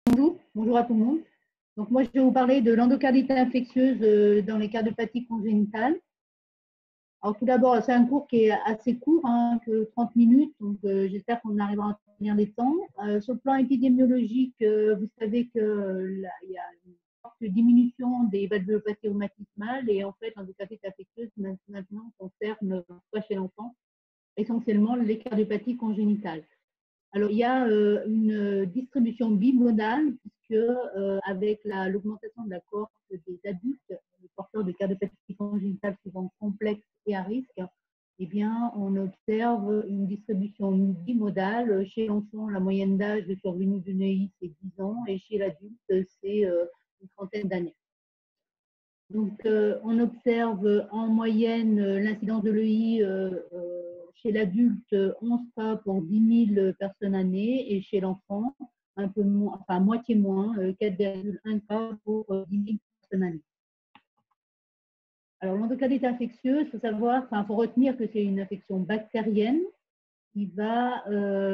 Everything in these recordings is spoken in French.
Bonjour à tout le monde. Donc moi, je vais vous parler de l'endocardite infectieuse dans les cardiopathies congénitales. Alors tout d'abord, c'est un cours qui est assez court, que 30 minutes, donc j'espère qu'on arrivera à tenir les temps. Sur le plan épidémiologique, vous savez qu'il y a une forte diminution des valvulopathies rhumatismales et en fait, l'endocardite infectieuse maintenant concerne, pas chez l'enfant, essentiellement les cardiopathies congénitales. Alors, il y a une distribution bimodale, puisque avec l'augmentation de la cohorte des adultes porteurs de cardiopathie congénitale souvent complexes et à risque, eh bien, on observe une distribution bimodale. Chez l'enfant, la moyenne d'âge de survenue d'une EI, c'est 10 ans, et chez l'adulte, c'est une trentaine d'années. Donc, on observe en moyenne l'incidence de l'EI chez l'adulte 11 cas pour 10 000 personnes années et chez l'enfant un peu moins, enfin moitié moins, 4,1 cas pour 10 000 personnes années. Alors, l'endocardite infectieuse, il faut savoir, enfin, faut retenir que c'est une infection bactérienne qui va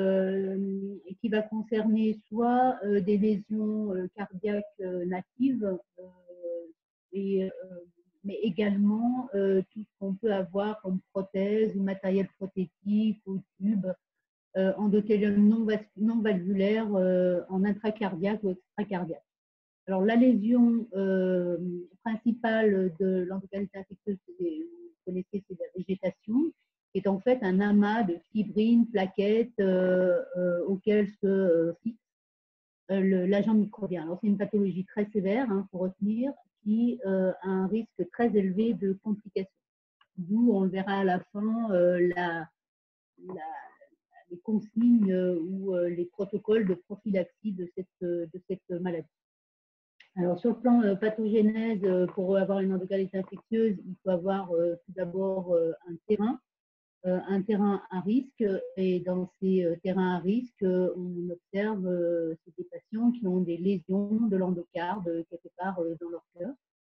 concerner soit des lésions cardiaques natives mais également tout ce qu'on peut avoir comme prothèse ou matériel prothétique ou tube endothélium non valvulaire en intracardiaque ou extracardiaque. Alors, la lésion principale de l'endocardite infectieuse, vous connaissez, c'est la végétation, qui est en fait un amas de fibrines, plaquettes auxquelles se fixe l'agent microbien. Alors, c'est une pathologie très sévère, faut retenir, qui a un risque très élevé de complications. D'où on verra à la fin les consignes ou les protocoles de prophylaxie de cette maladie. Alors, sur le plan pathogénèse, pour avoir une endocardite infectieuse, il faut avoir tout d'abord un terrain à risque. Et dans ces terrains à risque, on observe des patients qui ont des lésions de l'endocarde quelque part dans leur cœur.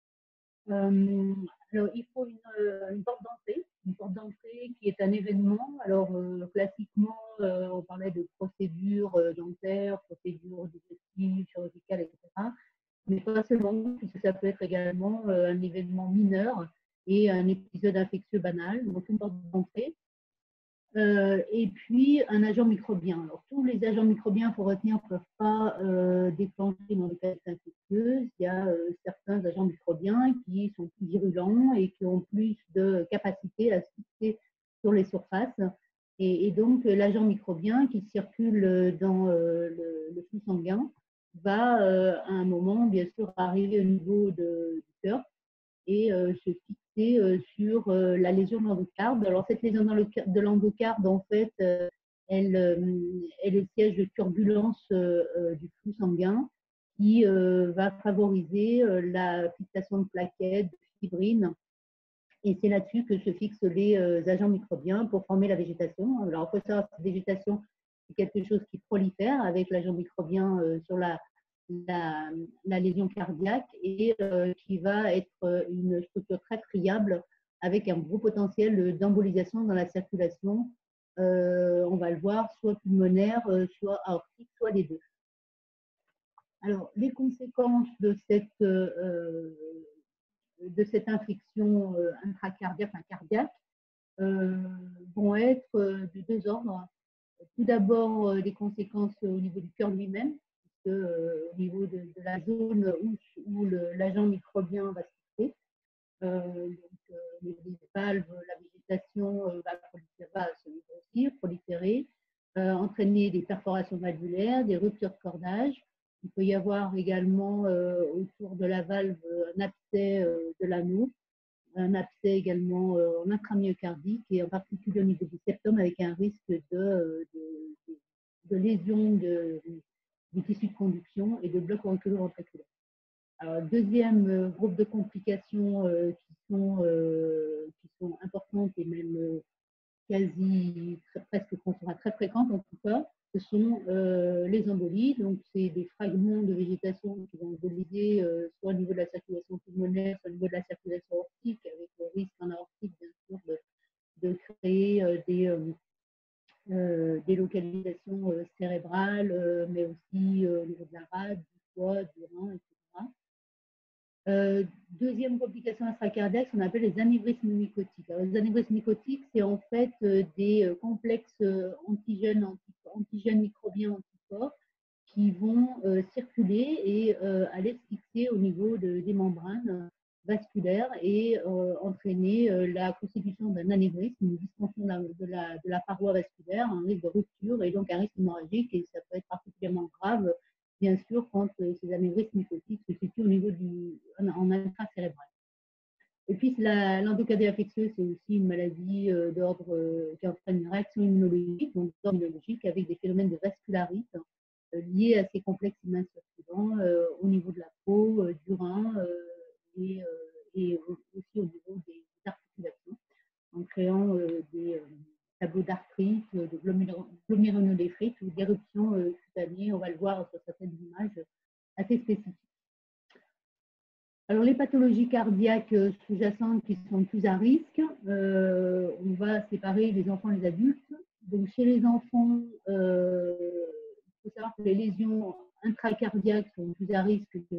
Alors, il faut une porte d'entrée qui est un événement. Alors, classiquement, on parlait de procédures dentaires, procédures digestives, chirurgicales, etc. Mais pas seulement, puisque ça peut être également un événement mineur et un épisode infectieux banal. Donc, une porte d'entrée. Et puis, un agent microbien. Alors, tous les agents microbiens, il faut retenir, ne peuvent pas déclencher une endocardite infectieuse. Il y a certains agents microbiens qui sont plus virulents et qui ont plus de capacité à se fixer sur les surfaces. Et donc, l'agent microbien qui circule dans le flux sanguin va, à un moment, bien sûr, arriver au niveau du cœur et se fixer sur la lésion de l'endocarde. Alors, cette lésion de l'endocarde, en fait, elle est le siège de turbulence du flux sanguin qui va favoriser la fixation de plaquettes, de fibrines. Et c'est là-dessus que se fixent les agents microbiens pour former la végétation. Alors, il faut savoir que cette végétation, c'est quelque chose qui prolifère avec l'agent microbien sur la lésion cardiaque et qui va être une structure très friable avec un gros potentiel d'embolisation dans la circulation. On va le voir, soit pulmonaire, soit aortique, soit les deux. Alors, les conséquences de cette infection intracardiaque, cardiaque, vont être de deux ordres. Tout d'abord, les conséquences au niveau du cœur lui-même, au niveau de la zone où l'agent microbien va se fixer. Les valves, la végétation va se grossir, proliférer, entraîner des perforations valvulaires, des ruptures de cordage. Il peut y avoir également autour de la valve un abcès de l'anneau, un abcès également en intramyocardique et en particulier au niveau du septum avec un risque de lésion du tissu de conduction et de bloc auriculo-ventriculaire. Alors, deuxième groupe de complications qui sont importantes et même presque très fréquentes en tout cas, ce sont les embolies. Donc, c'est des fragments de végétation qui vont emboliser soit au niveau de la circulation pulmonaire, soit au niveau de la circulation aortique, avec le risque en aortique, bien sûr, de créer délocalisation cérébrale, mais aussi au niveau de la rate, du foie, du rein, etc. Deuxième complication extracardiaque, ce qu'on appelle les anévrismes mycotiques. Alors, les anévrismes mycotiques, c'est en fait des complexes antigènes microbiens anticorps qui vont circuler et aller se fixer au niveau des membranes vasculaires et entraîner la constitution d'un anévrisme, une distension de la paroi vasculaire, un risque de rupture et donc un risque hémorragique, et ça peut être particulièrement grave bien sûr, quand ces anévrismes mycotiques se situent au niveau en intracérébral. Et puis, l'endocardie infectieuse, c'est aussi une maladie d'ordre qui entraîne une réaction immunologique, donc d'ordre immunologique, avec des phénomènes de vascularite liés à ces complexes humains circulants au niveau de la peau, du rein et aussi au niveau des articulations, en créant des tableaux d'arthrite, de glomérulonéphrite ou d'éruptions cutanées. On va le voir sur certaines images assez spécifiques. Alors, les pathologies cardiaques sous-jacentes qui sont plus à risque, on va séparer les enfants et les adultes. Donc, chez les enfants, il faut savoir que les lésions intracardiaques sont plus à risque que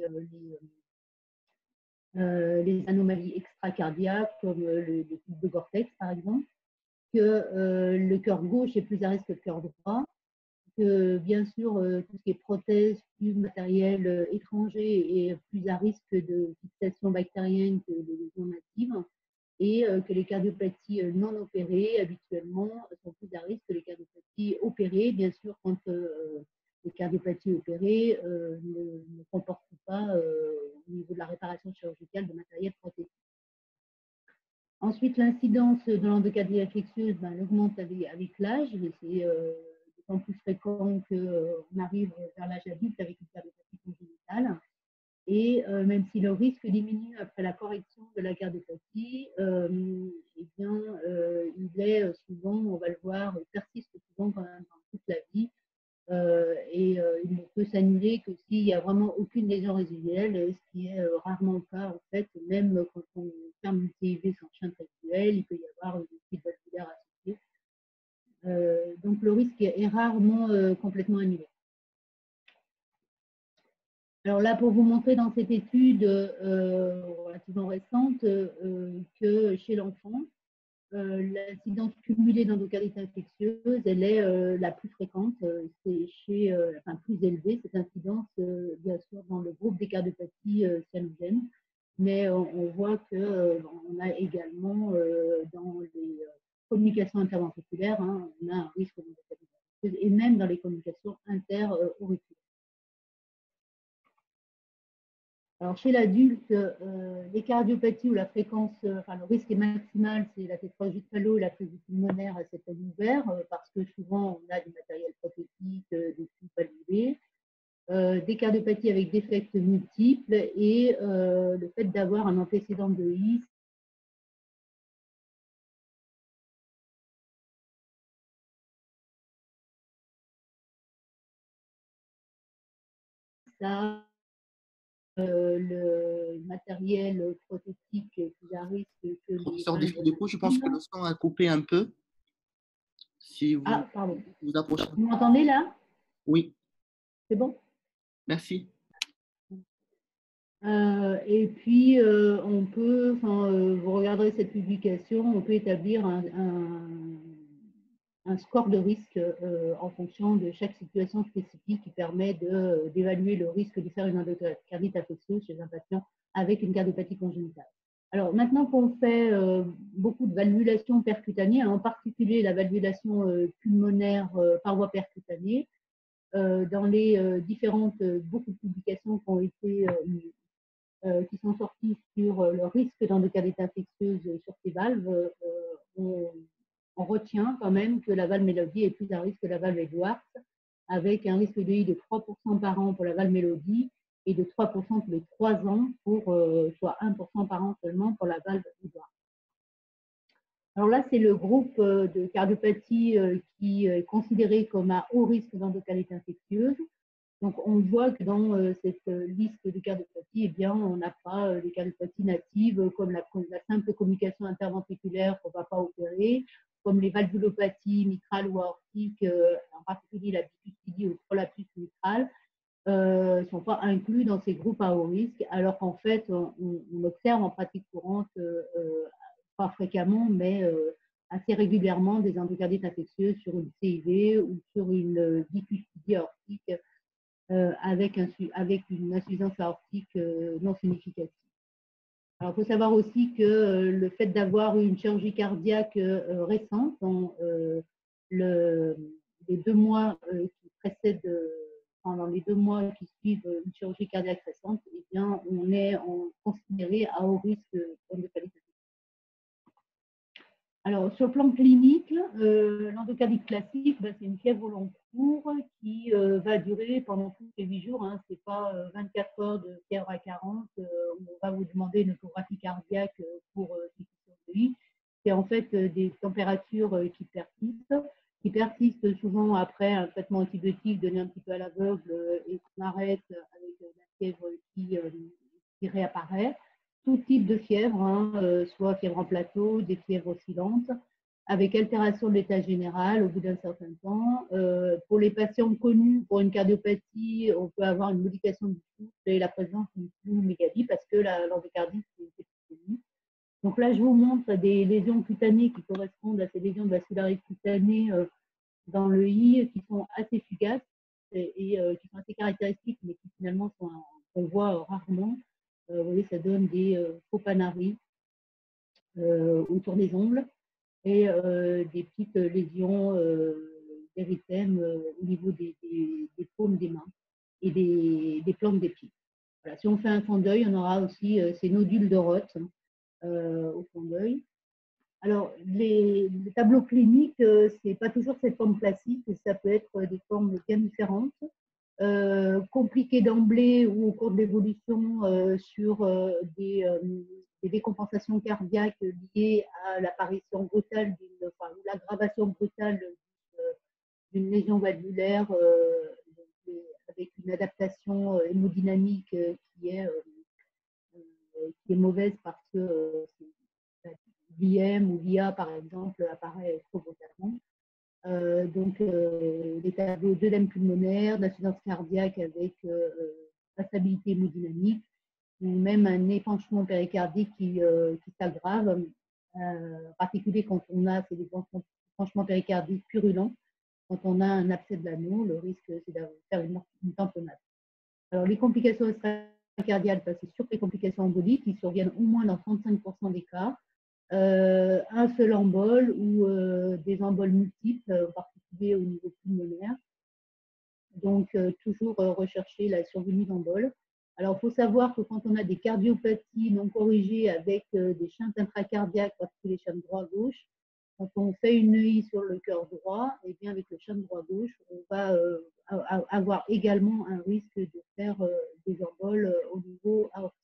les anomalies extracardiaques, comme le type de Cortex, par exemple, que le cœur gauche est plus à risque que le cœur droit, que bien sûr, tout ce qui est prothèse, tube, matériel étranger est plus à risque de fixation bactérienne que les lésions natives, et que les cardiopathies non opérées, habituellement, sont plus à risque que les cardiopathies opérées, bien sûr, quand les cardiopathies opérées ne comportent pas, au niveau de la réparation chirurgicale, de matériel prothétique. Ensuite, l'incidence de l'endocardie infectieuse, elle augmente avec l'âge, c'est d'autant plus fréquent qu'on arrive vers l'âge adulte avec une cardiopathie congénitale. Et même si le risque diminue après la correction de la cardiopathie, eh bien, il est souvent, on va le voir, persiste souvent quand même dans toute la vie. Et il ne peut s'annuler que s'il n'y a vraiment aucune lésion résiduelle, ce qui est rarement le cas en fait, même quand on ferme une TIV sans chaîne résiduelle, il peut y avoir des suites valvulaires associées. Donc le risque est rarement complètement annulé. Alors là, pour vous montrer dans cette étude relativement récente que chez l'enfant, l'incidence cumulée d'endocardite infectieuse, elle est la plus fréquente, c'est plus élevée, cette incidence, bien sûr, dans le groupe des cardiopathies cyanogènes, mais on voit qu'on a également dans les communications interventriculaires, on a un risque d'endocardite infectieuse, et même dans les communications interauriculaires. Alors, chez l'adulte, les cardiopathies où la fréquence, le risque est maximal, c'est la tétralogie de Fallot et la crise pulmonaire à septum ouvert, parce que souvent, on a du matériel prothétique, des tubes valvulés, des cardiopathies avec défects multiples et le fait d'avoir un antécédent de HI, ça, le matériel prothétique plus à risque que les Professeur Desfaux, je pense que le son a coupé un peu. Si vous vous approchez. Vous m'entendez là? Oui. C'est bon? Merci. Et puis, on peut, vous regarderez cette publication, on peut établir un score de risque en fonction de chaque situation spécifique qui permet d'évaluer le risque de faire une endocardite infectieuse chez un patient avec une cardiopathie congénitale. Alors maintenant qu'on fait beaucoup de valvulation percutanée, en particulier la valvulation pulmonaire par voie percutanée, dans les différentes, beaucoup de publications qui ont été qui sont sorties sur le risque d'endocardite infectieuse sur ces valves, on retient quand même que la valve Mélodie est plus à risque que la valve Edwards, avec un risque de I de 3% par an pour la valve Mélodie et de 3% tous les 3 ans, soit 1% par an seulement pour la valve Edwards. Alors là, c'est le groupe de cardiopathie qui est considéré comme à haut risque d'endocardite infectieuse. Donc, on voit que dans cette liste de cardiopathies, eh bien, on n'a pas des cardiopathies natives comme la simple communication interventriculaire qu'on ne va pas opérer, comme les valvulopathies mitrales ou aortiques, en particulier la bicustidie ou le prolapsus mitral, ne sont pas inclus dans ces groupes à haut risque, alors qu'en fait, on observe en pratique courante, pas fréquemment, mais assez régulièrement, des endocardites infectieuses sur une CIV ou sur une bicustidie aortique avec une insuffisance aortique non significative. Alors, il faut savoir aussi que le fait d'avoir une chirurgie cardiaque récente, les 2 mois qui précèdent, pendant les 2 mois qui suivent une chirurgie cardiaque récente, eh bien, on est considéré à haut risque d'endocardite. Alors, sur le plan clinique, l'endocardite classique, c'est une fièvre au long cours qui va durer pendant tous les 8 jours. Ce n'est pas 24 heures de fièvre à 40 où on va vous demander une échographie cardiaque pour suspicion de vie. C'est en fait des températures qui persistent souvent après un traitement antibiotique donné un petit peu à l'aveugle et qu'on arrête avec la fièvre qui réapparaît. Tout type de fièvre, soit fièvre en plateau, des fièvres oscillantes, avec altération de l'état général au bout d'un certain temps. Pour les patients connus pour une cardiopathie, on peut avoir une modification du souffle et la présence d'une pneumomégalie parce que l'endocardite, c'est une septicémie. Donc là, je vous montre des lésions cutanées qui correspondent à ces lésions vasculaires cutanées dans le I qui sont assez fugaces et qui sont assez caractéristiques, mais qui finalement qu'on voit rarement. Vous voyez, ça donne des faux panaris autour des ongles et des petites lésions d'érythème au niveau des paumes des mains et des plantes des pieds. Voilà. Si on fait un fond d'œil, on aura aussi ces nodules de Roth au fond d'œil. Alors, les tableaux cliniques, ce n'est pas toujours cette forme classique, ça peut être des formes bien différentes. Compliquées d'emblée ou au cours de l'évolution sur des décompensations cardiaques liées à l'apparition brutale ou l'aggravation brutale d'une lésion valvulaire avec une adaptation hémodynamique qui est mauvaise parce que l'IM ou l'IA, par exemple, apparaît trop brutalement. Donc, des tableaux d'œdème pulmonaire, d'insuffisance cardiaque avec instabilité hémodynamique, ou même un épanchement péricardique qui s'aggrave, en particulier quand on a ces épanchements péricardiques purulents. Quand on a un abcès de l'anneau, le risque, c'est de faire une tamponnade. Alors, les complications extracardiales, c'est surtout les complications emboliques qui surviennent au moins dans 35% des cas. Un seul embole ou des emboles multiples, en particulier au niveau pulmonaire. Donc, toujours rechercher la survenue d'emboles. Alors, il faut savoir que quand on a des cardiopathies non corrigées avec des shunts intracardiaques, parce que les shunts droit-gauche, quand on fait une EI sur le cœur droit, et bien avec le shunt droit-gauche, on va avoir également un risque de faire des emboles au niveau aortique.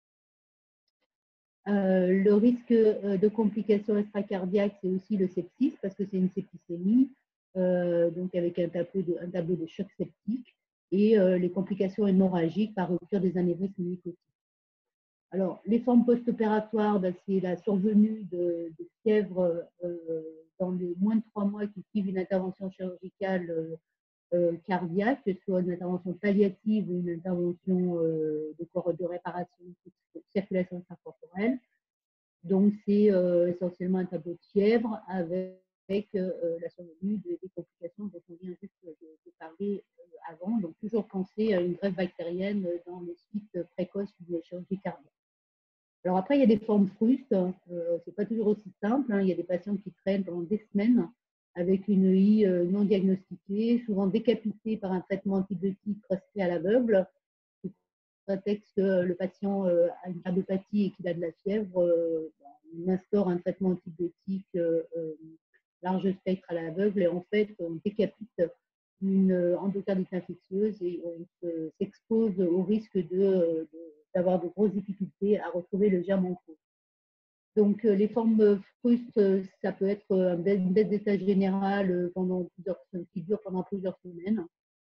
Le risque de complications extracardiaques, c'est aussi le sepsis, parce que c'est une septicémie, donc avec un tableau de choc septique, et les complications hémorragiques par rupture des anévrismes myococciques. Alors, les formes post-opératoires, c'est la survenue de fièvre dans les moins de 3 mois qui suivent une intervention chirurgicale cardiaque, que ce soit une intervention palliative ou une intervention de réparation de circulation intracorporelle. Donc, c'est essentiellement un tableau de fièvre avec la survenue des complications dont on vient juste de parler avant. Donc, toujours penser à une greffe bactérienne dans les suites précoces de la chirurgie cardiaque. Alors après, il y a des formes frustes. Ce n'est pas toujours aussi simple. Il y a des patients qui traînent pendant des semaines avec une EI non diagnostiquée, souvent décapités par un traitement antibiotique prescrit à l'aveugle. Sous prétexte que le patient a une cardiopathie et qu'il a de la fièvre, on instaure un traitement antibiotique large spectre à l'aveugle et en fait, on décapite une endocardite infectieuse et on s'expose au risque d'avoir de grosses difficultés à retrouver le germe en cause. Donc, les formes frustes, ça peut être une baisse d'état général qui dure pendant plusieurs semaines.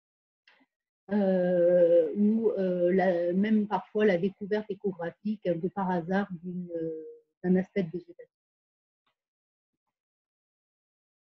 Ou même parfois la découverte échographique de par hasard d'un aspect de végétation.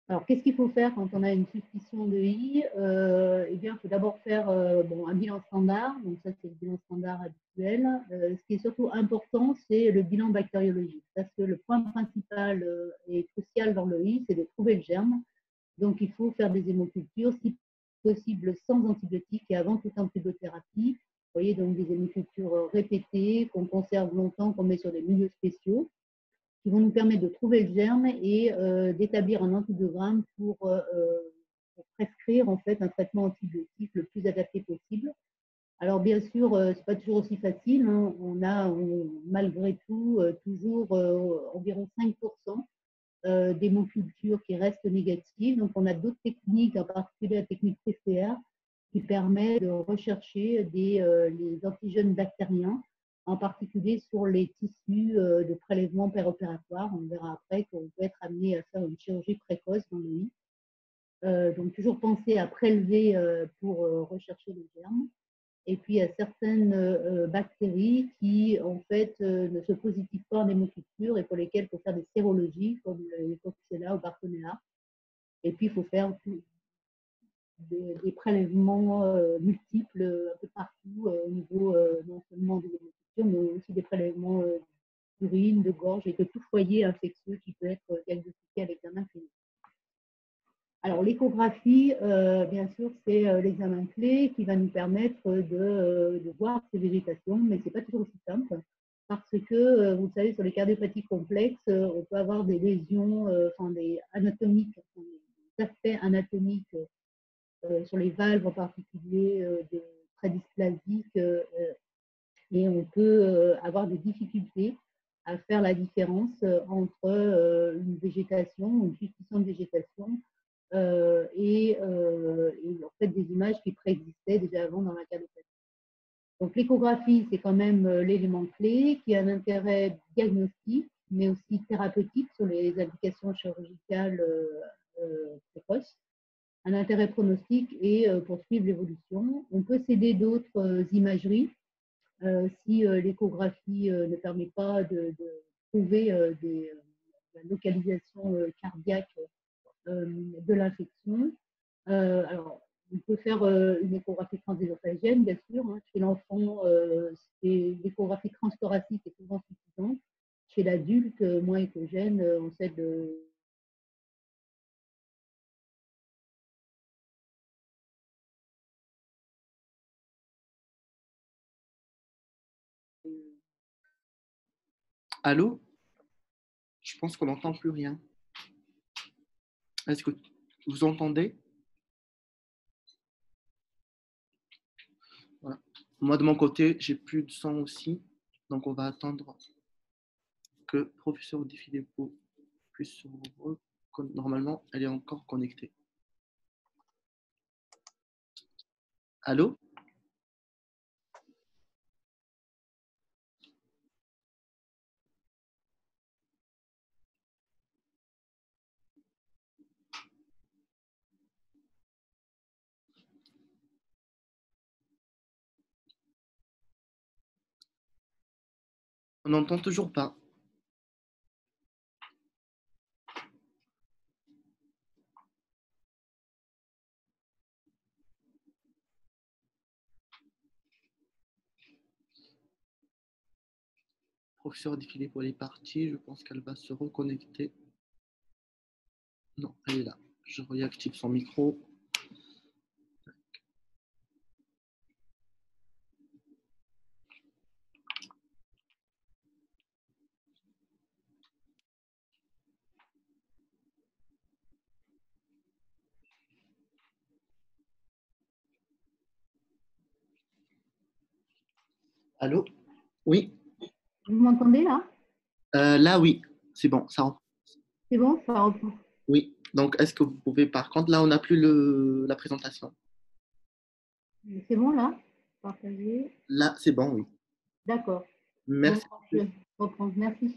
Alors, qu'est-ce qu'il faut faire quand on a une suspicion de I? Eh bien, il faut d'abord faire un bilan standard. Donc, ça, c'est le bilan standard habituel. Ce qui est surtout important, c'est le bilan bactériologique. Parce que le point principal et crucial dans le I, c'est de trouver le germe. Donc, il faut faire des hémocultures, si possible sans antibiotiques et avant toute antibiothérapie. Vous voyez, donc des hémocultures répétées, qu'on conserve longtemps, qu'on met sur des milieux spéciaux, qui vont nous permettre de trouver le germe et d'établir un antibiogramme pour prescrire en fait un traitement antibiotique le plus adapté possible. Alors bien sûr, ce n'est pas toujours aussi facile. Hein. On a malgré tout toujours environ 5% d'hémoculture qui restent négatives. Donc on a d'autres techniques, en particulier la technique PCR, qui permet de rechercher les antigènes bactériens, en particulier sur les tissus de prélèvement péropératoire. On verra après qu'on peut être amené à faire une chirurgie précoce dans le lit. Donc toujours penser à prélever pour rechercher les germes. Et puis, il y a certaines bactéries qui, en fait, ne se positivent pas en hémoculture et pour lesquelles il faut faire des sérologies, comme les Coxiella ou Bartonella. Et puis, il faut faire des prélèvements multiples un peu partout au niveau non seulement des hémocultures, mais aussi des prélèvements d'urine, de gorge et de tout foyer infectieux qui peut être diagnostiqué à l'examen clinique. Alors, l'échographie, bien sûr, c'est l'examen clé qui va nous permettre de voir ces végétations, mais ce n'est pas toujours aussi simple parce que, vous savez, sur les cardiopathies complexes, on peut avoir des lésions des anatomiques, des aspects anatomiques sur les valves en particulier, de très dysplasiques, et on peut avoir des difficultés à faire la différence entre une végétation, une suspicion de végétation et en fait des images qui préexistaient déjà avant dans la cardiopathies. Donc l'échographie, c'est quand même l'élément clé qui a un intérêt diagnostique, mais aussi thérapeutique sur les applications chirurgicales précoces, un intérêt pronostique et pour suivre l'évolution. On peut s'aider d'autres imageries si l'échographie ne permet pas de trouver la localisation cardiaque de l'infection. Alors, on peut faire une échographie transésophagienne, bien sûr. Hein. Chez l'enfant, l'échographie transthoracique est souvent suffisante. Chez l'adulte, moins échogène, on sait de. Allô? Je pense qu'on n'entend plus rien. Est-ce que vous entendez? Voilà. Moi, de mon côté, j'ai plus de son aussi. Donc, on va attendre que professeur Di Filippo puisse se rouvrir. Normalement, elle est encore connectée. Allô? On n'entend toujours pas. Professeur Di Filippo, elle est partie. Je pense qu'elle va se reconnecter. Non, elle est là. Je réactive son micro. Allô? Oui. Vous m'entendez là? Là, oui. C'est bon, ça reprend. C'est bon, ça reprend. Oui. Donc, est-ce que vous pouvez, par contre, là, on n'a plus la présentation. C'est bon là? Partager. Là, c'est bon, oui. D'accord. Bon, Merci. je reprends. Merci.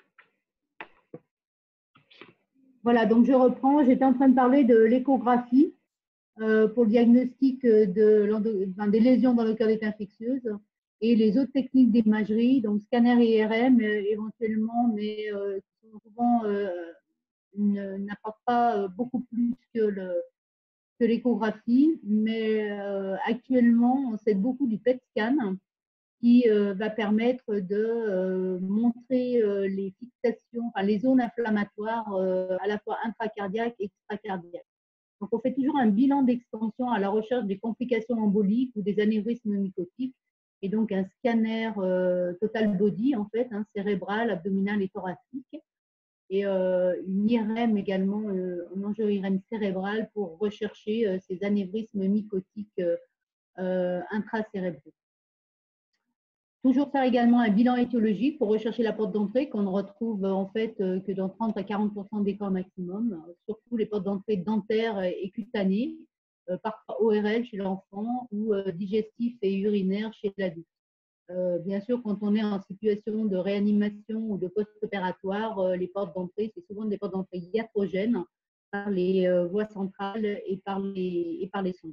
Voilà, donc je reprends. J'étais en train de parler de l'échographie pour le diagnostic des lésions dans le cœur des infectieuses et les autres techniques d'imagerie, donc scanner et IRM éventuellement, mais qui sont souvent n'apporte pas beaucoup plus que l'échographie, mais actuellement, on s'aide beaucoup du PET scan qui va permettre de montrer les fixations, enfin, les zones inflammatoires à la fois intracardiaques et extracardiaques. Donc, on fait toujours un bilan d'extension à la recherche des complications emboliques ou des anévrismes mycotiques, et donc un scanner total body, en fait, hein, cérébral, abdominal et thoracique, et une IRM également, un angio-IRM cérébral pour rechercher ces anévrismes mycotiques intracérébraux. Toujours faire également un bilan étiologique pour rechercher la porte d'entrée qu'on ne retrouve en fait que dans 30 à 40% des cas maximum, surtout les portes d'entrée dentaires et cutanées, parfois ORL chez l'enfant ou digestif et urinaire chez l'adulte. Bien sûr, quand on est en situation de réanimation ou de post-opératoire, les portes d'entrée, c'est souvent des portes d'entrée iatrogènes par les voies centrales et par les sondes.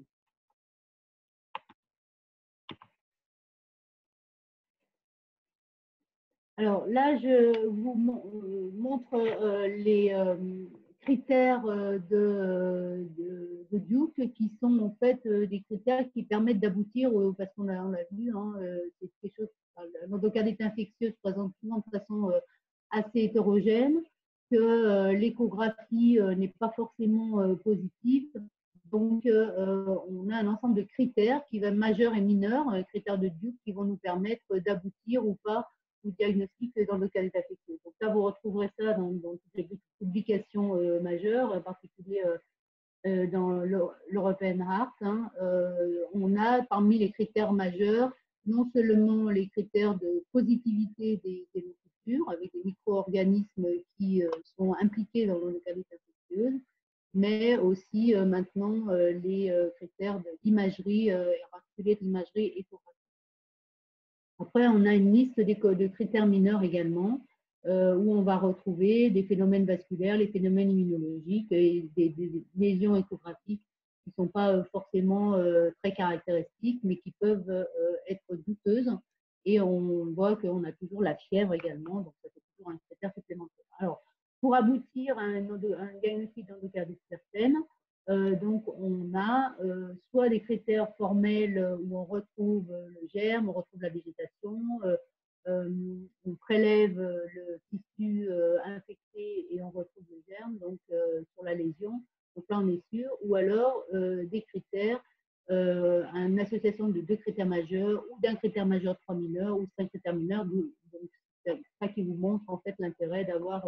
Alors là, je vous montre les critères de Duke qui sont en fait des critères qui permettent d'aboutir, parce qu'on l'a vu, hein, c'est quelque chose, l'endocardite infectieuse présente souvent de façon assez hétérogène, que l'échographie n'est pas forcément positive. Donc, on a un ensemble de critères qui va majeurs et mineurs, critères de Duke qui vont nous permettre d'aboutir ou pas au diagnostic d'endocardite infectieuse. Donc là, vous retrouverez ça dans toutes les publications majeures, en particulier dans l'European Heart. Hein. On a parmi les critères majeurs non seulement les critères de positivité des structures avec des micro-organismes qui sont impliqués dans l'endocardite infectieuse, mais aussi maintenant les critères d'imagerie, en particulier d'imagerie échographique. Après, on a une liste de critères mineurs également, où on va retrouver des phénomènes vasculaires, les phénomènes immunologiques et des lésions échographiques qui ne sont pas forcément très caractéristiques, mais qui peuvent être douteuses. Et on voit qu'on a toujours la fièvre également, donc ça c'est toujours un critère supplémentaire. Alors, pour aboutir à un diagnostic d'endocardite certaine, donc, on a soit des critères formels où on retrouve le germe, on retrouve la végétation, on prélève le tissu infecté et on retrouve le germe, donc sur la lésion. Donc là, on est sûr. Ou alors des critères, une association de 2 critères majeurs ou d'un critère majeur 3 mineurs ou 5 critères mineurs. Donc, c'est ça qui vous montre en fait l'intérêt d'avoir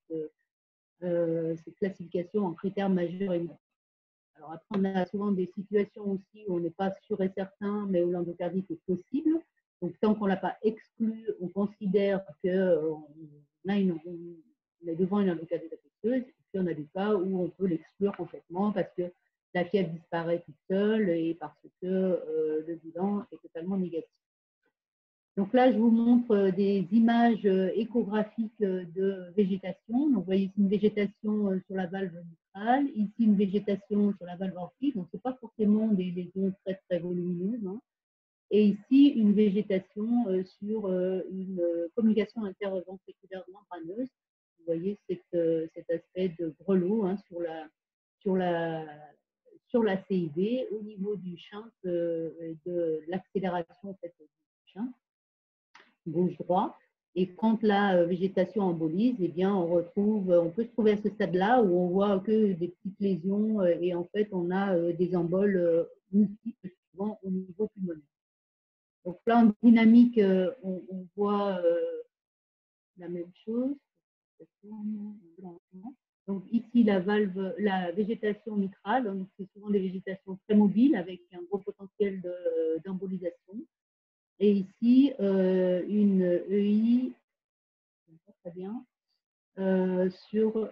cette classification en critères majeurs et mineurs. Alors après, on a souvent des situations aussi où on n'est pas sûr et certain, mais où l'endocardite est possible. Donc, tant qu'on ne l'a pas exclu, on considère qu'on est devant une endocardite infectieuse. Et puis, on a des cas où on peut l'exclure complètement parce que la fièvre disparaît toute seule et parce que le bilan est totalement négatif. Donc là, je vous montre des images échographiques de végétation. Donc, vous voyez ici une végétation sur la valve mitrale, ici une végétation sur la valve aortique. Donc, ce n'est pas forcément des lésions très, très volumineuses. Hein. Et ici, une végétation sur une communication interventriculaire membraneuse. Vous voyez cet aspect de grelot hein, sur la CIV au niveau du shunt, de l'accélération en fait, du shunt gauche-droit. Et quand la végétation embolise, eh bien, on peut se trouver à ce stade-là où on voit que des petites lésions et en fait, on a des emboles multiples souvent au niveau pulmonaire. Donc là, en dynamique, on voit la même chose. Donc ici, la végétation mitrale, donc c'est souvent des végétations très mobiles avec un gros potentiel d'embolisation. Et ici, une EI, très bien, sur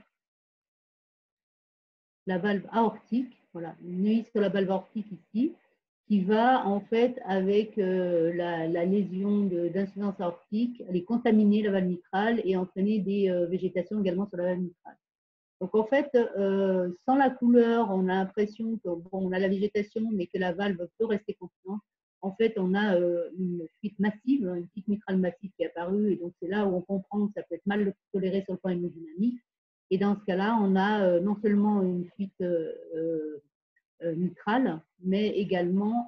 la valve aortique. Voilà, une EI sur la valve aortique ici, qui va en fait, avec la lésion d'insuffisance aortique, aller contaminer la valve mitrale et entraîner des végétations également sur la valve mitrale. Donc en fait, sans la couleur, on a l'impression qu'on a la végétation, mais que la valve peut rester constante. En fait, on a une fuite massive, une fuite mitrale massive qui est apparue, et donc c'est là où on comprend que ça peut être mal toléré sur le plan hémodynamique. Et dans ce cas-là, on a non seulement une fuite mitrale, mais également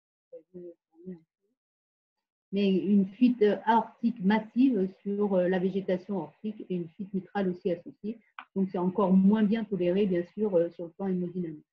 une fuite aortique massive sur la végétation aortique et une fuite mitrale aussi associée. Donc, c'est encore moins bien toléré, bien sûr, sur le plan hémodynamique.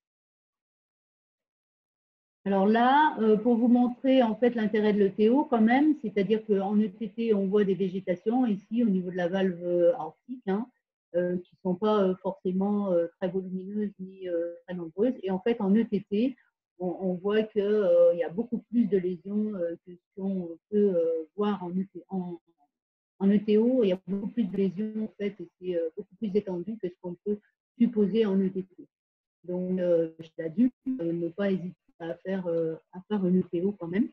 Alors là, pour vous montrer en fait l'intérêt de l'ETO quand même, c'est-à-dire qu'en ETT, on voit des végétations ici au niveau de la valve aortique, hein, qui ne sont pas forcément très volumineuses ni très nombreuses. Et en fait, en ETT, on voit qu'il y a beaucoup plus de lésions que ce qu'on peut voir en ETO. Il y a beaucoup plus de lésions en fait, et c'est beaucoup plus étendu que ce qu'on peut supposer en ETT. Donc, chez l'adulte, ne pas hésiter à faire une EPO quand même.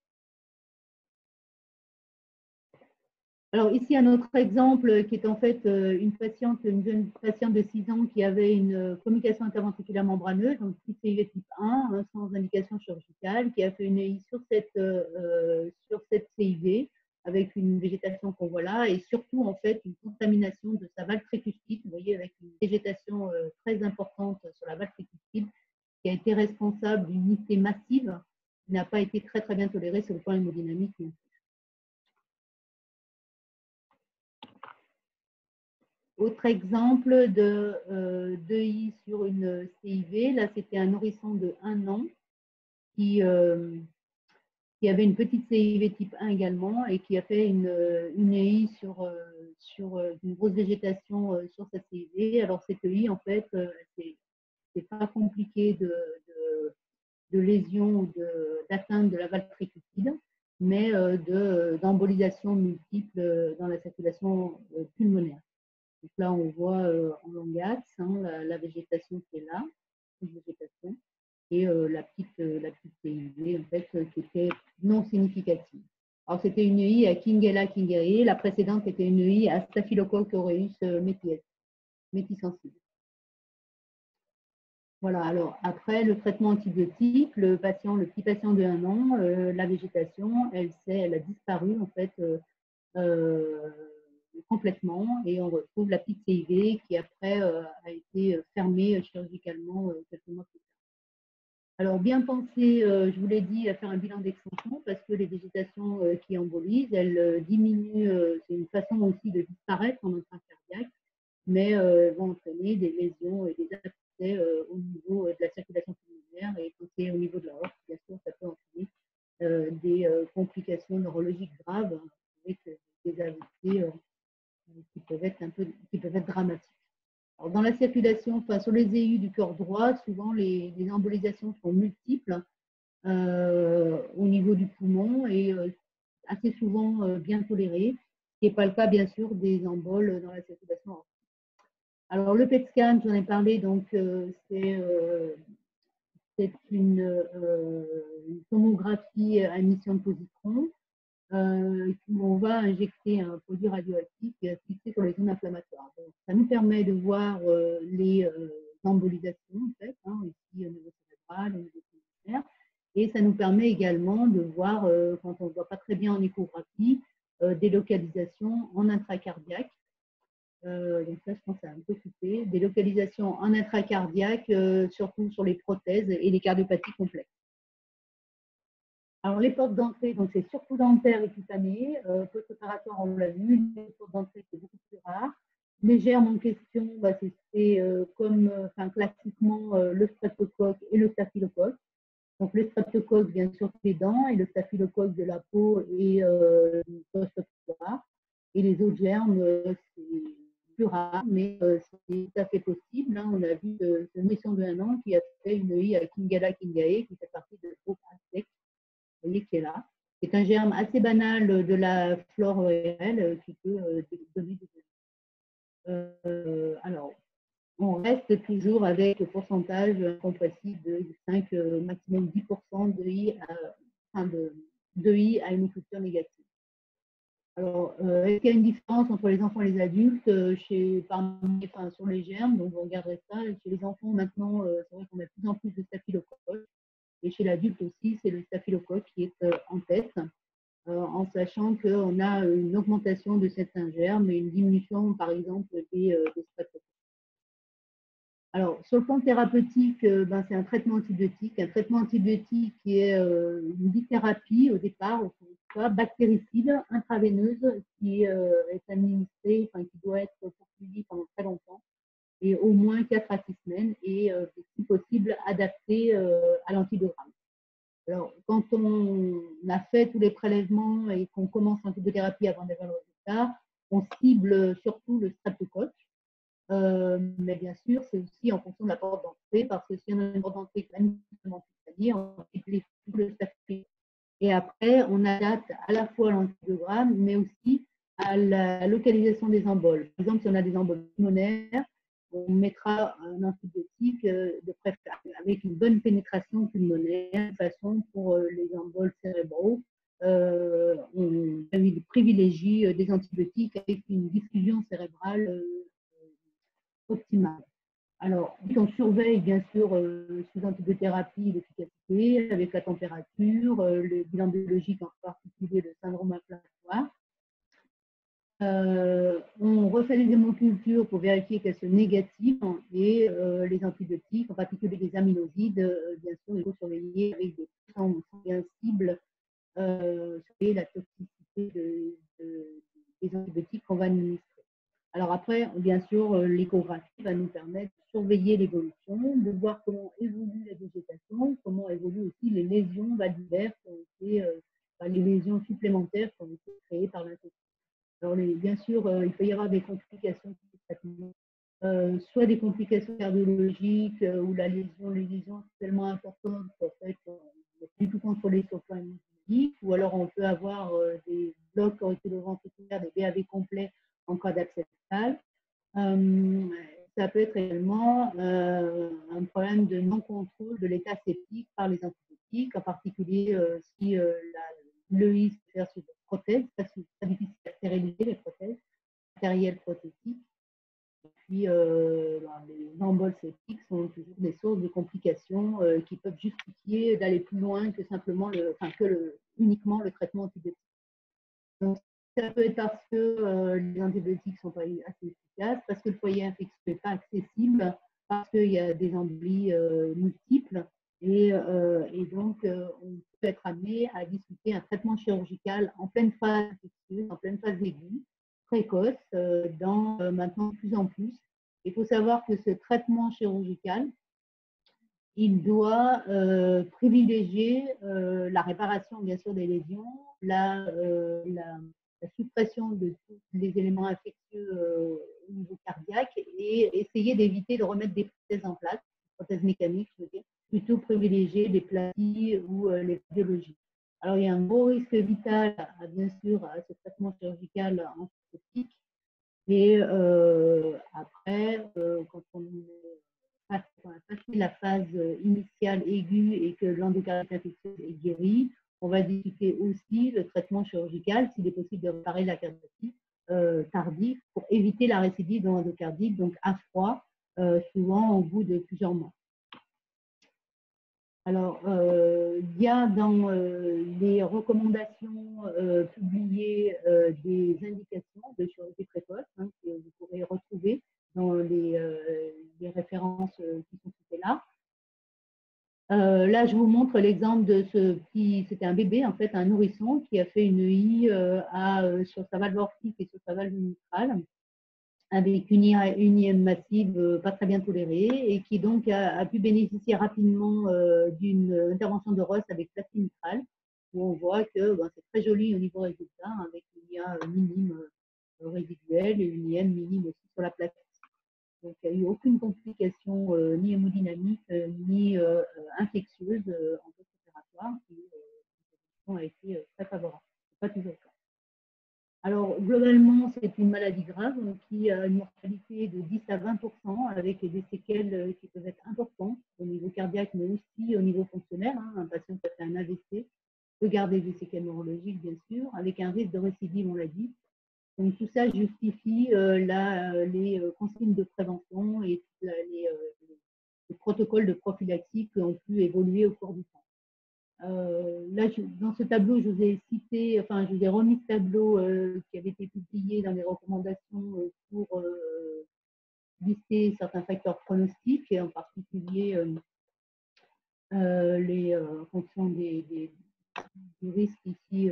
Alors ici, un autre exemple qui est en fait une jeune patiente de 6 ans qui avait une communication interventriculaire membraneuse, donc CIV type 1, hein, sans indication chirurgicale, qui a fait une EI sur cette CIV avec une végétation qu'on voit là et surtout en fait une contamination de sa valve tricuspide, vous voyez, avec une végétation très importante sur la valve tricuspide qui a été responsable d'une unité massive qui n'a pas été très très bien tolérée sur le plan hémodynamique. Autre exemple de d'EI sur une CIV, là c'était un nourrisson de 1 an qui avait une petite CIV type 1 également et qui a fait une EI sur une grosse végétation sur sa CIV. Alors cette EI en fait, c'est pas compliqué de lésion ou d'atteinte de la valve tricuspide, mais d'embolisation multiple dans la circulation pulmonaire. Donc là, on voit en long axe hein, la végétation qui est là, végétation, et la petite CIV en fait, qui était non significative. Alors, c'était une EI à Kingella kingae, la précédente était une EI à Staphylococcus aureus métisensible. Voilà, alors après le traitement antibiotique, le petit patient de 1 an, la végétation, elle a disparu en fait complètement et on retrouve la petite CIV qui après a été fermée chirurgicalement quelques mois plus tard. Alors bien penser, je vous l'ai dit, à faire un bilan d'extension parce que les végétations qui embolisent, elles diminuent, c'est une façon aussi de disparaître en intracardiaque, mais vont entraîner des lésions et des abcès au niveau de la circulation pulmonaire et quand c'est au niveau de la horte, bien sûr, ça peut entraîner des complications neurologiques graves avec des AVC qui peuvent être dramatiques. Alors, dans la circulation, enfin, sur les EU du cœur droit, souvent les embolisations sont multiples au niveau du poumon et assez souvent bien tolérées, ce qui n'est pas le cas bien sûr des emboles dans la circulation aortique. Alors le PET scan, j'en ai parlé, donc c'est une tomographie à émission de positrons. On va injecter un produit radioactif qui est fixé sur les zones inflammatoires. Donc, ça nous permet de voir les embolisations, en fait, hein, ici au niveau cérébral, au niveau pulmonaire, et ça nous permet également de voir, quand on ne voit pas très bien en échographie, des localisations en intracardiaque. Donc là, je pense que ça a un peu coupé. Des localisations en intracardiaque, surtout sur les prothèses et les cardiopathies complexes. Alors, les portes d'entrée, donc c'est surtout dentaire et cutané. Post-opératoire, on l'a vu. Les portes d'entrée, c'est beaucoup plus rare. Les germes en question, bah, c'est comme classiquement le streptocoque et le staphylocoque. Donc, le streptocoque vient sur les dents et le staphylocoque de la peau et post-opératoire. Et les autres germes, c'est plus rare, mais c'est tout à fait possible. Hein. On a vu ce nourrisson de 1 an qui a fait une EI à Kingella kingae, qui fait partie de groupe ASEC. Vous voyez, qui est là. C'est un germe assez banal de la flore ORL qui peut donner des alors, on reste toujours avec le pourcentage compressif de 5, maximum 10% de I à une culture négative. Alors, est-ce qu'il y a une différence entre les enfants et les adultes sur les germes? Donc, on regarderait ça. Chez les enfants, maintenant, c'est vrai qu'on a de plus en plus de staphylocoques. Et chez l'adulte aussi, c'est le staphylocoque qui est en tête, en sachant qu'on a une augmentation de certains germes et une diminution, par exemple, des streptocoques. Alors, sur le plan thérapeutique, ben, c'est un traitement antibiotique. Un traitement antibiotique qui est une bithérapie au départ, soit bactéricide intraveineuse qui est administrée, enfin, qui doit être poursuivie pendant très longtemps, et au moins 4 à 6 semaines, et si possible adapté à l'antibiogramme. Alors, quand on a fait tous les prélèvements et qu'on commence l'antibiothérapie avant d'avoir le résultat, on cible surtout le streptocoque. Mais bien sûr, c'est aussi en fonction de la porte d'entrée, parce que si on a une porte d'entrée qui est manifestement citadine, on cible le staphylocoque. Et après, on adapte à la fois l'antibiogramme, mais aussi à la localisation des emboles. Par exemple, si on a des emboles pulmonaires, on mettra un antibiotique de préférence avec une bonne pénétration pulmonaire, de façon pour les emboles cérébraux. On privilégie des antibiotiques avec une diffusion cérébrale optimale. Alors, on surveille bien sûr sous antibiothérapie l'efficacité avec la température, le bilan biologique, en particulier le syndrome inflammatoire. On refait les hémocultures pour vérifier qu'elles sont négatives, et les antibiotiques, en particulier les aminosides, bien sûr, il faut surveiller avec des sangs bien cibles, surveiller la toxicité des antibiotiques qu'on va administrer. Alors après, bien sûr, l'échographie va nous permettre de surveiller l'évolution, de voir comment évolue la végétation, comment évoluent aussi les lésions valvulaires qui ont été, les lésions supplémentaires qui ont été créées par l'infection. Alors bien sûr, il peut y avoir des complications du traitement, soit des complications cardiologiques où les lésions sont tellement importantes qu'en fait, on ne peut plus tout contrôler sur le plan hémodynamique, ou alors on peut avoir des blocs auriculoventriculaires, des BAV complets en cas d'abcès fœtal. Ça peut être également un problème de non-contrôle de l'état septique par les antibiotiques, en particulier si l'EI se fait sur des prothèses, parce que c'est très difficile à stériliser les prothèses, matériel prothétique. Et puis, les emboles septiques sont toujours des sources de complications qui peuvent justifier d'aller plus loin que simplement uniquement le traitement antibiotique. Donc, ça peut être parce que les antibiotiques ne sont pas assez efficaces, parce que le foyer infectieux n'est pas accessible, parce qu'il y a des embolies multiples, et donc on peut être amené à discuter un traitement chirurgical en pleine phase infectieuse, en pleine phase aiguë, précoce, maintenant de plus en plus. Il faut savoir que ce traitement chirurgical, il doit privilégier la réparation, bien sûr, des lésions, la suppression de tous les éléments infectieux au niveau cardiaque, et essayer d'éviter de remettre des prothèses en place, des prothèses mécaniques, je veux dire, plutôt privilégier les platies ou les biologies. Alors, il y a un gros risque vital, bien sûr, à ce traitement chirurgical antibiotique. Et après, quand on a passé la phase initiale aiguë et que l'endocardite infectieuse est guérie, on va discuter aussi le traitement chirurgical, s'il est possible de réparer la cardiopathie tardive pour éviter la récidive de l'endocardite, donc à froid, souvent au bout de plusieurs mois. Alors, il y a dans les recommandations publiées des indications de chirurgie précoce que vous pourrez retrouver dans les références qui sont citées là. Là, je vous montre l'exemple de ce petit, c'était un bébé, en fait, un nourrisson qui a fait une EI sur sa valve aortique et sur sa valve mitrale, avec une IM massive pas très bien tolérée, et qui donc a pu bénéficier rapidement d'une intervention de Ross avec plastie mitrale, où on voit que c'est très joli au niveau résultat, avec une IA minime résiduelle et une IM minime aussi sur la plaque. Donc, il n'y a eu aucune complication ni hémodynamique ni infectieuse en post-opératoire, qui a été très favorable. Ce n'est pas toujours le cas. Alors, globalement, c'est une maladie grave qui a une mortalité de 10 à 20%, avec des séquelles qui peuvent être importantes au niveau cardiaque, mais aussi au niveau fonctionnel. Un patient qui a fait un AVC peut garder des séquelles neurologiques, bien sûr, avec un risque de récidive, on l'a dit. Donc, tout ça justifie les consignes de prévention et les protocoles de prophylaxie qui ont pu évoluer au cours du temps. Là, dans ce tableau, je vous ai cité, enfin, je vous ai remis ce tableau qui avait été publié dans les recommandations pour lister certains facteurs pronostiques, et en particulier en fonction du risque ici,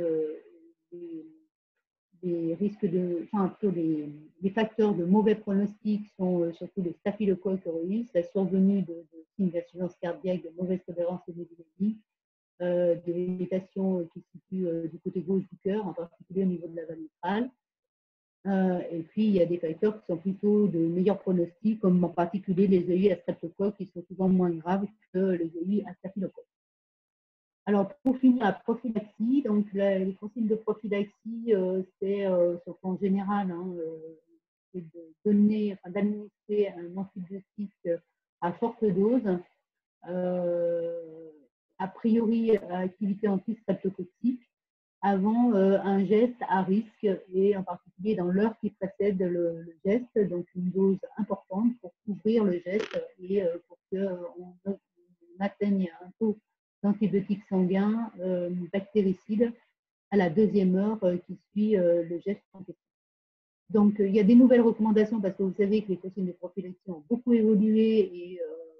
les risques les facteurs de mauvais pronostic sont surtout les staphylocoques aureus, la survenue de signes d'insuffisance cardiaque, de mauvaise tolérance hémodynamique, de végétation qui se situe du côté gauche du cœur, en particulier au niveau de la valve mitrale. Et puis, il y a des facteurs qui sont plutôt de meilleurs pronostics, comme en particulier les EI à streptocoque, qui sont souvent moins graves que les EI à staphylocoque. Alors, pour finir, la prophylaxie, donc les consignes de prophylaxie, c'est sur le plan général, c'est d'administrer un antibiotique à forte dose, a priori à activité anti-streptococcique, avant un geste à risque, et en particulier dans l'heure qui précède le geste, donc une dose importante pour couvrir le geste et pour qu'on atteigne un taux d'antibiotiques sanguins bactéricides à la deuxième heure qui suit le geste en question. Donc, il y a des nouvelles recommandations parce que vous savez que les consignes de prophylaxie ont beaucoup évolué et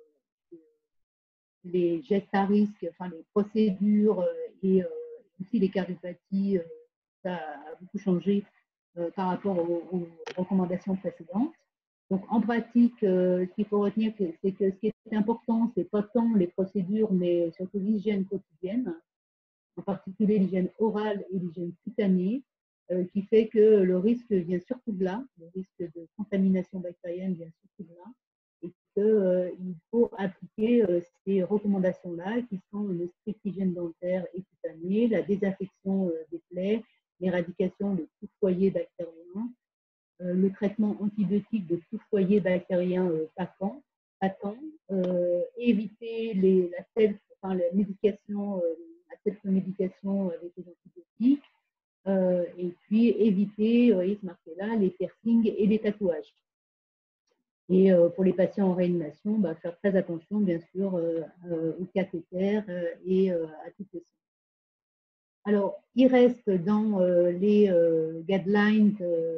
les gestes à risque, enfin les procédures et aussi les cardiopathies, ça a beaucoup changé par rapport aux recommandations précédentes. Donc, en pratique, ce qu'il faut retenir, c'est que ce qui est important, ce n'est pas tant les procédures, mais surtout l'hygiène quotidienne, en particulier l'hygiène orale et l'hygiène cutanée, qui fait que le risque vient surtout de là, le risque de contamination bactérienne vient surtout de là, et qu'il faut appliquer ces recommandations-là, qui sont une stricte hygiène dentaire et cutanée, la désinfection des plaies, l'éradication de tout foyer bactérien, le traitement antibiotique de tout foyer bactérien patent, éviter la médication, la self-médication avec les antibiotiques, et puis éviter, vous voyez, ce marqué-là, les piercings et les tatouages. Et pour les patients en réanimation, faire très attention, bien sûr, au cathéter et à toutes les soins. Alors, il reste dans les guidelines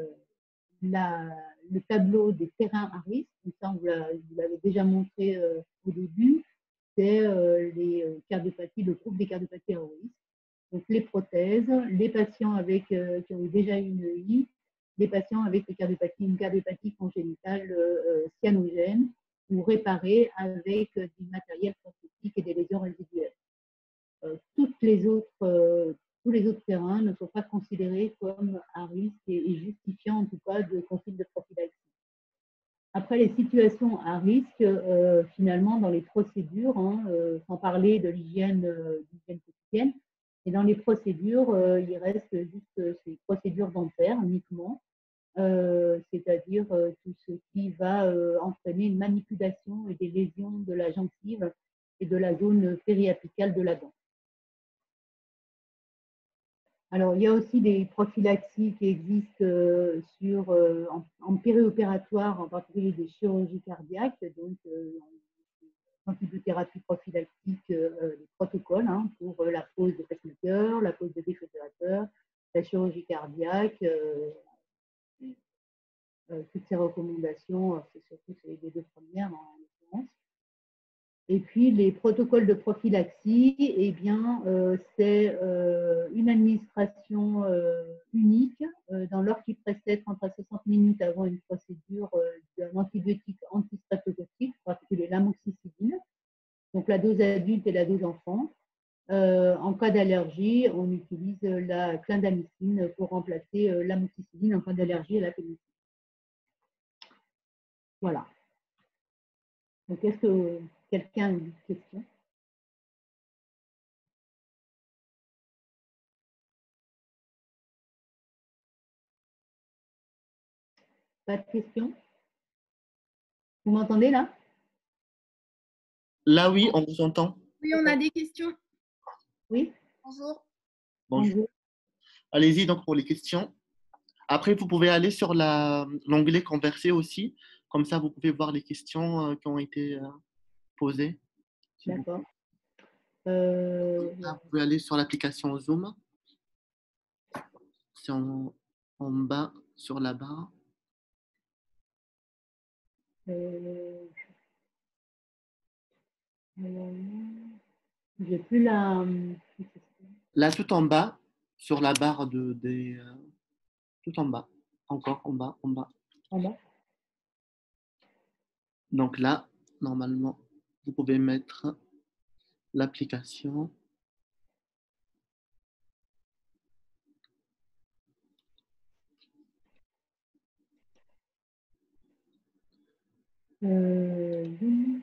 le tableau des terrains à risque. Ça, vous l'avez déjà montré au début. C'est les cardiopathies, le groupe des cardiopathies à haut risque. Donc, les prothèses, les patients qui ont déjà eu une EI, les patients avec une cardiopathie congénitale cyanogène ou réparée avec du matériel prosthétique et des lésions résiduelles. Tous les autres terrains ne sont pas considérés comme à risque et justifiant en tout cas de consigne de prophylaxie. Après, les situations à risque, finalement, dans les procédures, sans parler de l'hygiène quotidienne, et dans les procédures, il reste juste ces procédures dentaires uniquement, c'est-à-dire tout ce qui va entraîner une manipulation et des lésions de la gencive et de la zone périapicale de la dent. Alors, il y a aussi des prophylaxies qui existent en périopératoire, en particulier des chirurgies cardiaques, donc antibiothérapie prophylactique, les protocoles pour la pose de pacemaker, la pose de défibrillateur, la chirurgie cardiaque, toutes ces recommandations, c'est surtout les deux premières en l'occurrence. Et puis, les protocoles de prophylaxie, eh bien, c'est une administration unique dans l'heure qui précède, 30 à 60 minutes avant une procédure d'un antibiotique antistreptococcique, en particulier l'amoxicilline. Donc, la dose adulte et la dose enfant. En cas d'allergie, on utilise la clindamycine pour remplacer l'amoxicilline en cas d'allergie à la pénicilline. Voilà. Donc, est-ce que quelqu'un a une question? Pas de questions? Vous m'entendez là? Là, oui, on vous entend. Oui, on a des questions. Oui? Bonjour. Bonjour. Allez-y donc pour les questions. Après, vous pouvez aller sur l'onglet Converser aussi. Comme ça, vous pouvez voir les questions qui ont été posées. D'accord. Vous pouvez aller sur l'application Zoom. C'est en bas sur la barre. Euh, j'ai plus la. Là, tout en bas, sur la barre tout en bas, encore en bas, en bas. En bas. Donc là, normalement, vous pouvez mettre l'application. Zoom.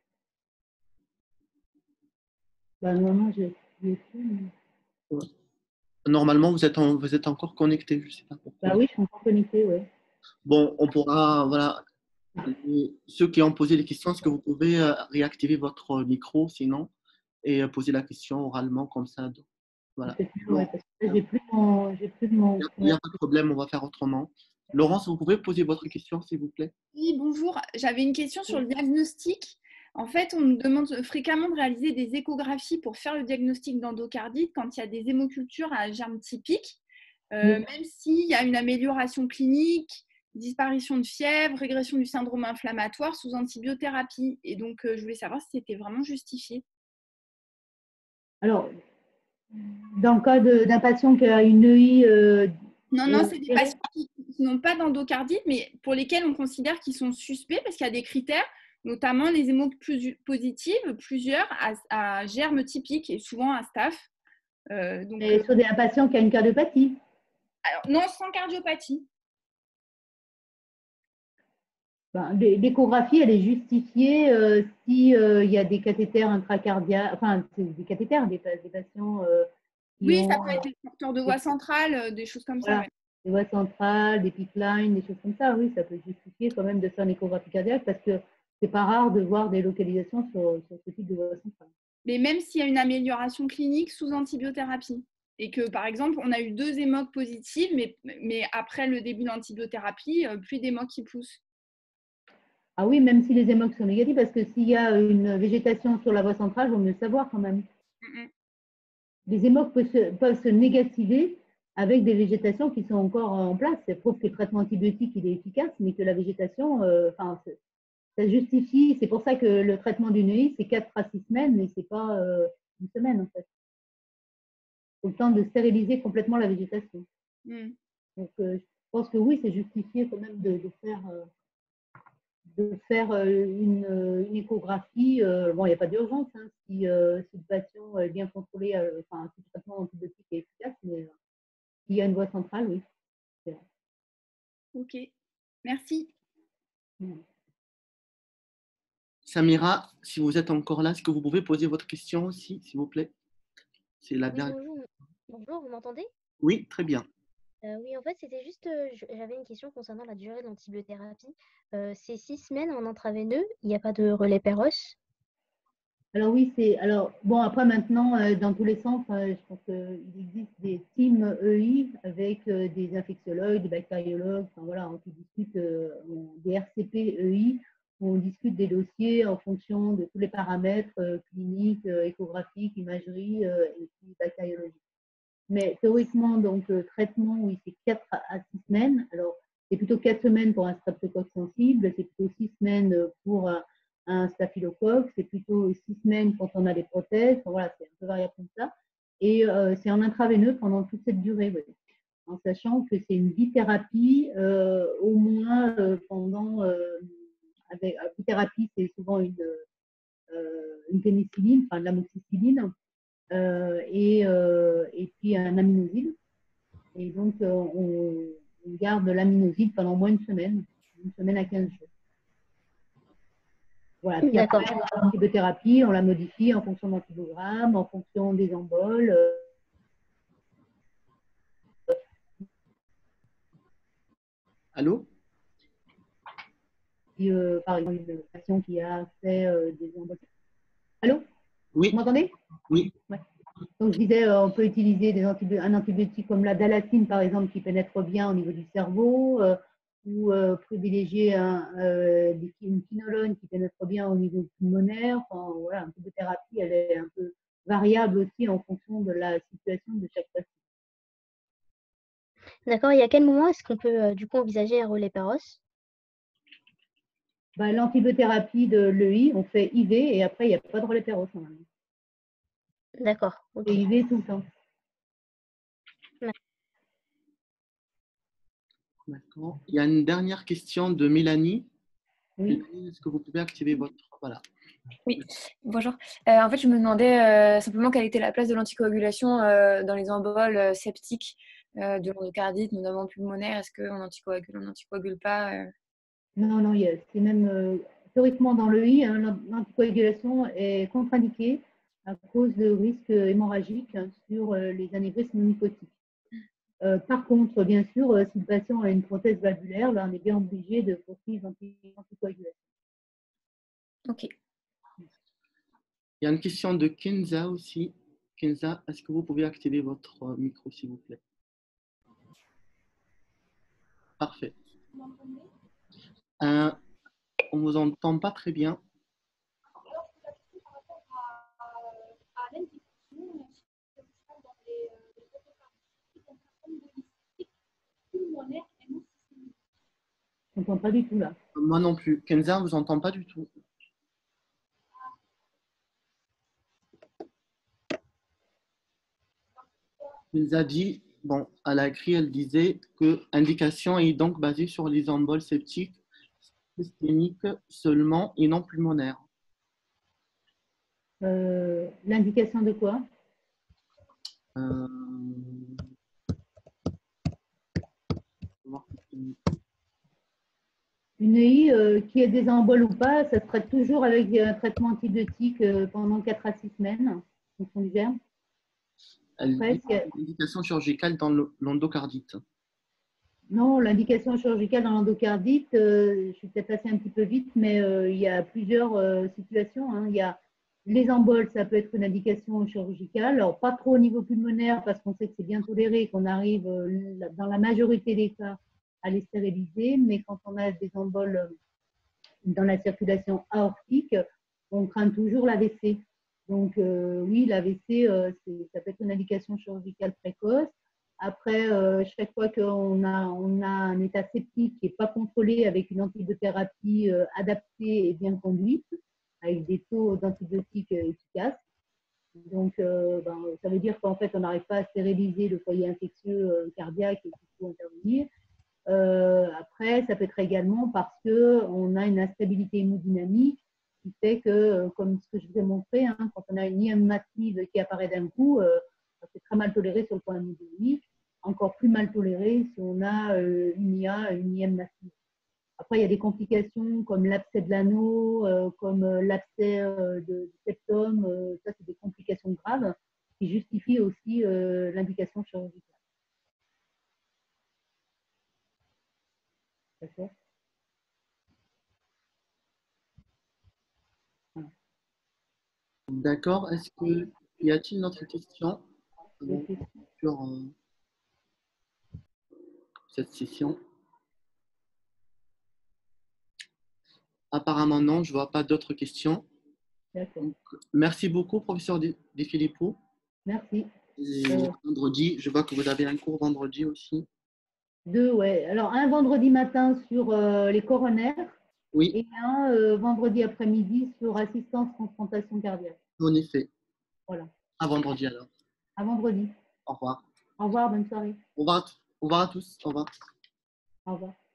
Bah, normalement, j'ai fait. Mais... Normalement, vous êtes encore connecté, je ne sais pas pourquoi. Bah oui, je suis encore connectée, ouais. Bon, on pourra, voilà, ceux qui ont posé les questions, est-ce que vous pouvez réactiver votre micro sinon et poser la question oralement comme ça. Donc, voilà. Ouais, parce que là, j'ai plus de mon. Il n'y a pas de problème, on va faire autrement. Laurence, vous pouvez poser votre question, s'il vous plaît? Oui, bonjour. J'avais une question sur le diagnostic. En fait, on nous demande fréquemment de réaliser des échographies pour faire le diagnostic d'endocardite quand il y a des hémocultures à germe typique, Oui. même s'il y a une amélioration clinique, disparition de fièvre, régression du syndrome inflammatoire sous antibiothérapie. Et donc, je voulais savoir si c'était vraiment justifié. Alors, dans le cas d'un patient qui a une EI. Non, c'est des patients qui n'ont pas d'endocardite, mais pour lesquels on considère qu'ils sont suspects parce qu'il y a des critères, notamment les hémos positives, plusieurs à germe typique et souvent à staph. Et sur un patient qui a une cardiopathie. Alors, non, sans cardiopathie. L'échographie, elle est justifiée si il y a des cathéters intracardiaques, enfin des cathéters, des patients qui oui, ont, ça peut être des porteurs de voie centrale, des choses comme voilà, ça. Ouais. des voies centrales, des pipelines, des choses comme ça. Oui, ça peut justifier quand même de faire une échographie cardiaque parce que c'est pas rare de voir des localisations sur ce type de voie centrale. Mais même s'il y a une amélioration clinique sous antibiothérapie et que, par exemple, on a eu 2 hémocs positives, mais après le début d'antibiothérapie, plus d'hémocs qui poussent. Ah oui, même si les hémocs sont négatifs, parce que s'il y a une végétation sur la voie centrale, il vaut mieux le savoir quand même. Les hémocs peuvent se négativer avec des végétations qui sont encore en place. Ça prouve que le traitement antibiotique il est efficace, mais que la végétation, ça justifie. C'est pour ça que le traitement d'une EI, c'est 4 à 6 semaines, mais ce n'est pas une semaine en fait. Il faut le temps de stériliser complètement la végétation. Donc, je pense que oui, c'est justifié quand même de faire une échographie. Bon, il n'y a pas d'urgence hein, si le patient est bien contrôlé, si le traitement antibiotique est efficace, mais s'il y a une voie centrale, oui. Ok, merci. Samira, si vous êtes encore là, est-ce que vous pouvez poser votre question aussi, s'il vous plaît? C'est la Oui, dernière. bonjour, vous m'entendez? Oui, très bien. Oui, en fait, c'était juste, j'avais une question concernant la durée de l'antibiothérapie. C'est 6 semaines en intraveineux, il n'y a pas de relais Péros? Alors oui, bon après maintenant dans tous les centres, je pense qu'il existe des teams EI avec des infectiologues, des bactériologues, enfin voilà, qui discutent des RCP EI où on discute des dossiers en fonction de tous les paramètres cliniques, échographiques, imagerie et puis bactériologie. Mais théoriquement, donc traitement, oui, c'est 4 à 6 semaines. Alors c'est plutôt 4 semaines pour un streptocoque sensible, c'est plutôt 6 semaines pour un staphylocoque, c'est plutôt 6 semaines quand on a des prothèses. Enfin, voilà, c'est un peu variable comme ça. Et c'est en intraveineux pendant toute cette durée, oui. En sachant que c'est une bithérapie au moins pendant. Avec bithérapie, c'est souvent une pénicilline, enfin de l'amoxicilline, et puis un aminoside. Et donc, on garde l'aminoside pendant au moins une semaine à 15 jours. Voilà. Puis après, l'antibiothérapie, on la modifie en fonction de l'antibiogramme, en fonction des emboles. Allô? Puis, par exemple, une patient qui a fait des emboles. Allô? Oui. Vous m'entendez? Oui. Ouais. Donc, je disais, on peut utiliser un antibiotique comme la dalatine, par exemple, qui pénètre bien au niveau du cerveau, ou privilégier une quinolone qui pénètre bien au niveau pulmonaire. Enfin, voilà, l'antibiothérapie, elle est un peu variable aussi en fonction de la situation de chaque patient. D'accord, et à quel moment est-ce qu'on peut du coup envisager un relais Péros? L'antibiothérapie de l'EI, on fait IV et après, il n'y a pas de relais péros normalement. D'accord. Ok. C'est IV tout le temps. D'accord. Il y a une dernière question de Mélanie. Oui. Mélanie, est-ce que vous pouvez activer votre... Voilà. Oui, bonjour. En fait, je me demandais simplement quelle était la place de l'anticoagulation dans les emboles septiques de l'endocardite, notamment pulmonaire. Est-ce qu'on anticoagule, on n'anticoagule pas Non, non, c'est même théoriquement dans l'EI, hein, l'anticoagulation est contre-indiquée à cause de risques hémorragiques sur les anévrismes mycotiques. Par contre, bien sûr, si le patient a une prothèse valvulaire, là, on est bien obligé de poursuivre l'anticoagulation. Ok. Il y a une question de Kenza aussi. Kenza, est-ce que vous pouvez activer votre micro, s'il vous plaît? Parfait. On ne vous entend pas très bien. Je n'entends pas du tout là. Moi non plus. Kenza, on ne vous entend pas du tout. Kenza dit, bon, à la écrit, elle disait que l'indication est donc basée sur les emboles septiques systémiques seulement et non pulmonaires. L'indication de quoi? Une EI qui ait des emboles ou pas, ça se traite toujours avec un traitement antibiotique pendant 4 à 6 semaines en fonction du germe. Elle Après, dit indication chirurgicale dans l'endocardite. Non, l'indication chirurgicale dans l'endocardite, je suis peut-être passée un petit peu vite, mais il y a plusieurs situations, hein. Il y a les emboles, ça peut être une indication chirurgicale. Alors, pas trop au niveau pulmonaire, parce qu'on sait que c'est bien toléré, qu'on arrive dans la majorité des cas à les stériliser. Mais quand on a des emboles dans la circulation aortique, on craint toujours l'AVC. Donc, oui, l'AVC, ça peut être une indication chirurgicale précoce. Après, chaque fois qu'on a un état septique qui n'est pas contrôlé avec une antibiothérapie adaptée et bien conduite, avec des taux d'antibiotiques efficaces, donc ça veut dire qu'en fait, on n'arrive pas à stériliser le foyer infectieux cardiaque et qu'il faut intervenir. Après, ça peut être également parce qu'on a une instabilité hémodynamique qui fait que, comme ce que je vous ai montré, hein, quand on a une IM massive qui apparaît d'un coup, c'est très mal toléré sur le plan hémodynamique, encore plus mal toléré si on a une IM massive. Après, il y a des complications comme l'abcès de l'anneau, comme l'abcès du septum, ça c'est des complications graves qui justifient aussi l'indication chirurgicale. D'accord. D'accord. Est-ce que y a-t-il une autre question sur cette session? Apparemment non, je ne vois pas d'autres questions. D'accord. Merci beaucoup, professeur De Filippo. Merci. Et vendredi, je vois que vous avez un cours vendredi aussi. Deux, ouais. Alors, un vendredi matin sur les coronaires. Oui. Et un vendredi après-midi sur assistance transplantation cardiaque. En effet. Voilà. À vendredi alors. À vendredi. Au revoir. Au revoir, bonne soirée. Au revoir à tous. Au revoir. Au revoir.